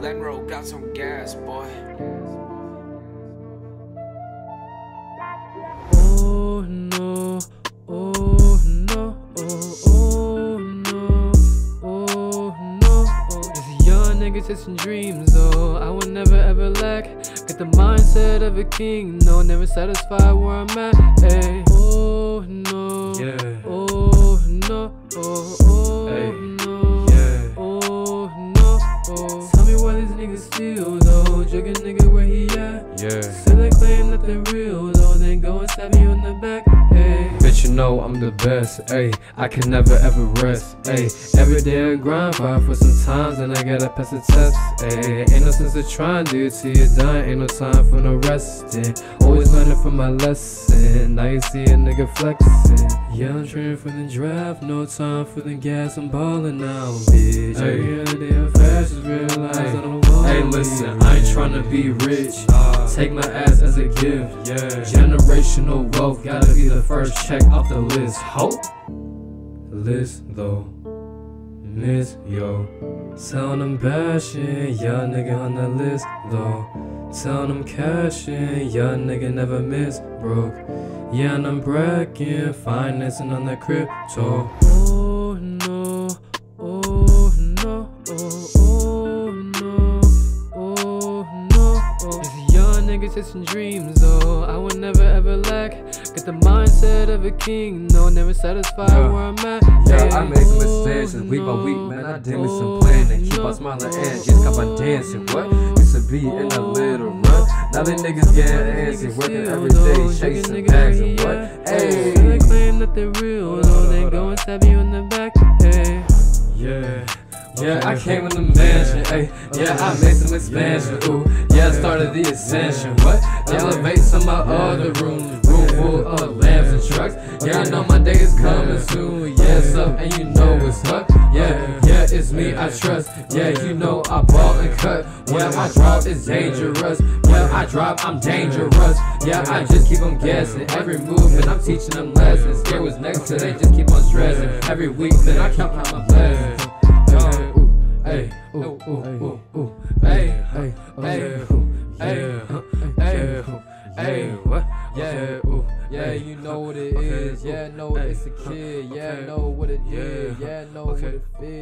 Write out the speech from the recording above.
Glen Road got some gas, boy. Oh no, oh no, oh no, oh no. This young nigga chasing dreams, oh, I will never ever lack. Got the mindset of a king, no, never satisfied where I'm at. Ay. Oh no, yeah. Oh no, oh hey. No, yeah. Oh no, oh. Tell me why these niggas steal though, jugging nigga where he at? Yeah. Still they claim that they're real though, then go and stab you in the back. Ay. Bitch, you know I'm the best, ayy. I can never ever rest, ayy. Every day I grind, fight for some times, and I gotta pass the test, ayy. Ain't no sense of trying, dude, till you're done. Ain't no time for no resting. Always learning from my lesson. Now you see a nigga flexing. Yeah, I'm training for the draft, no time for the gas. I'm ballin' now, bitch. Every other day I fast, just realize I don't want. Hey, listen, I ain't tryna be rich. Take my ass as a gift. Yeah. Generational wealth, gotta be the first check off the list. Hope list though, miss yo. Tell them bashing, young nigga on the list though. Tell them cashing, young nigga never miss broke. Yeah, and I'm bragging, financing on that crypto. Oh no, oh no, oh no, oh no. This young nigga chasing dreams, though, I would never ever lack. Got the mindset of a king, no, never satisfied where I'm at. Yeah, I make mistakes week by week, man. I did me some planning, keep on smiling and just keep on dancing. What used to be in a little run, now they niggas getting antsy, working every day, chasing bags and what? Hey, they claim that they're real, though, they go and stab you in the back. Hey. Yeah. Yeah, I came in the mansion, ayy. Yeah, I made some expansion, ooh. Yeah, I started the ascension, what? Elevates in my other room full of lamps and trucks. Yeah, I know my day is coming soon. Yeah, it's up and you know what's up. Yeah, it's me I trust. Yeah, you know I ball and cut. Yeah, my draw is dangerous. Yeah, I drop, I'm dangerous. Yeah, I just keep them guessing. Every movement, I'm teaching them lessons. Scared was next to they just keep on stressing. Every week, then I count my blessings. Hey, ooh, ooh, ooh, ooh, hey, hey, hey, hey, hey, hey, what? Yeah, ooh, yeah, you know what it is. Yeah, know it's a kid. Yeah, know what it is. Yeah, know what it feels.